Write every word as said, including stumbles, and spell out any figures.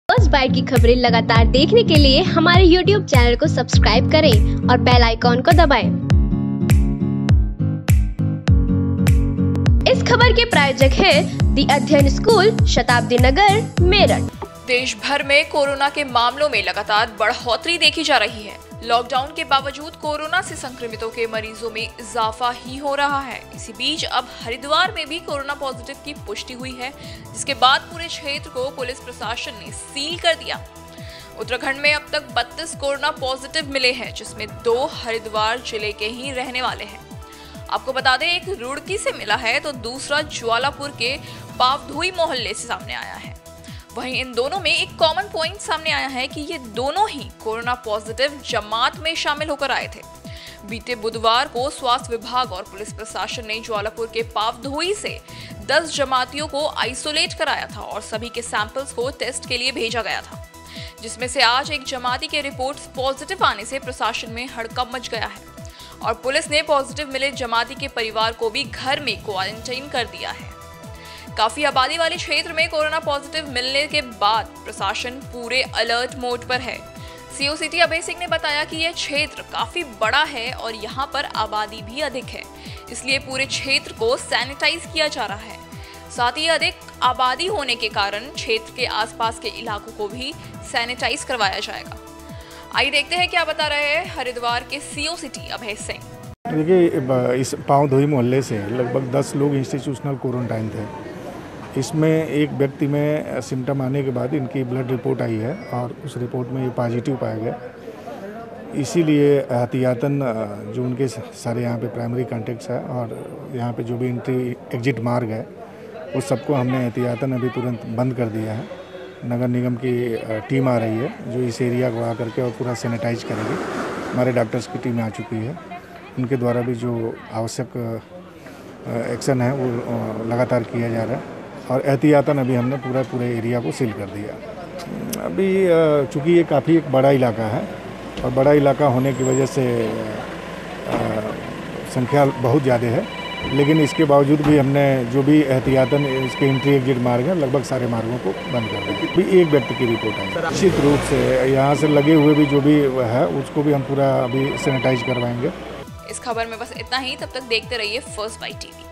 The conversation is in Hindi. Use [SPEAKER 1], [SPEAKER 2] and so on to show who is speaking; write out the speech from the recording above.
[SPEAKER 1] फर्स्ट बाइट की खबरें लगातार देखने के लिए हमारे यूट्यूब चैनल को सब्सक्राइब करें और बेल आइकॉन को दबाएं। इस खबर के प्रायोजक है दी अध्ययन स्कूल, शताब्दी नगर, मेरठ।
[SPEAKER 2] देश भर में कोरोना के मामलों में लगातार बढ़ोतरी देखी जा रही है। लॉकडाउन के बावजूद कोरोना से संक्रमितों के मरीजों में इजाफा ही हो रहा है। इसी बीच अब हरिद्वार में भी कोरोना पॉजिटिव की पुष्टि हुई है, जिसके बाद पूरे क्षेत्र को पुलिस प्रशासन ने सील कर दिया। उत्तराखंड में अब तक बत्तीस कोरोना पॉजिटिव मिले हैं, जिसमें दो हरिद्वार जिले के ही रहने वाले हैं। आपको बता दें, एक रुड़की से मिला है तो दूसरा ज्वालापुर के पावधुई मोहल्ले से सामने आया है। वहीं इन दोनों में एक कॉमन पॉइंट सामने आया है कि ये दोनों ही कोरोना पॉजिटिव जमात में शामिल होकर आए थे। बीते बुधवार को स्वास्थ्य विभाग और पुलिस प्रशासन ने ज्वालापुर के पावधुई से दस जमातियों को आइसोलेट कराया था और सभी के सैंपल्स को टेस्ट के लिए भेजा गया था, जिसमें से आज एक जमाती के रिपोर्ट्स पॉजिटिव आने से प्रशासन में हड़कंप मच गया है और पुलिस ने पॉजिटिव मिले जमाती के परिवार को भी घर में क्वारंटाइन कर दिया है। काफी आबादी वाले क्षेत्र में कोरोना पॉजिटिव मिलने के बाद प्रशासन पूरे अलर्ट मोड पर है। सीओ सिटी अभय सिंह ने बताया कि यह क्षेत्र काफी बड़ा है और यहां पर आबादी भी अधिक है, इसलिए पूरे क्षेत्र को सैनिटाइज किया जा रहा है। साथ ही अधिक आबादी होने के कारण क्षेत्र के आसपास के इलाकों को भी सैनिटाइज करवाया जाएगा। आइए देखते हैं क्या बता रहे हैं हरिद्वार के सीओ सिटी अभय सिंह।
[SPEAKER 3] देखिए, इस पावधुई मोहल्ले से लगभग दस लोग इंस्टीट्यूशनल क्वारंटाइन थे। इसमें एक व्यक्ति में सिम्टम आने के बाद इनकी ब्लड रिपोर्ट आई है और उस रिपोर्ट में ये पॉजिटिव पाया गया। इसीलिए एहतियातन जो उनके सारे यहाँ पे प्राइमरी कॉन्टेक्ट्स है और यहाँ पे जो भी एंट्री एग्जिट मार्ग है उस सबको हमने एहतियातन अभी तुरंत बंद कर दिया है। नगर निगम की टीम आ रही है जो इस एरिया को आकर के और पूरा सैनिटाइज करेगी। हमारे डॉक्टर्स की टीम आ चुकी है, उनके द्वारा भी जो आवश्यक एक्शन है वो लगातार किया जा रहा है और एहतियातन अभी हमने पूरा पूरे एरिया को सील कर दिया। अभी चूँकि ये काफ़ी एक बड़ा इलाका है और बड़ा इलाका होने की वजह से संख्या बहुत ज़्यादा है, लेकिन इसके बावजूद भी हमने जो भी एहतियातन इसके एंट्री एग्जिट मार्ग है लगभग सारे मार्गों को बंद कर दिया। अभी एक व्यक्ति की रिपोर्ट आई। निश्चित रूप से यहाँ से लगे हुए भी जो भी है उसको भी हम पूरा अभी सैनिटाइज करवाएंगे।
[SPEAKER 2] इस खबर में बस इतना ही। तब तक देखते रहिए फर्स्ट बाइट टीवी।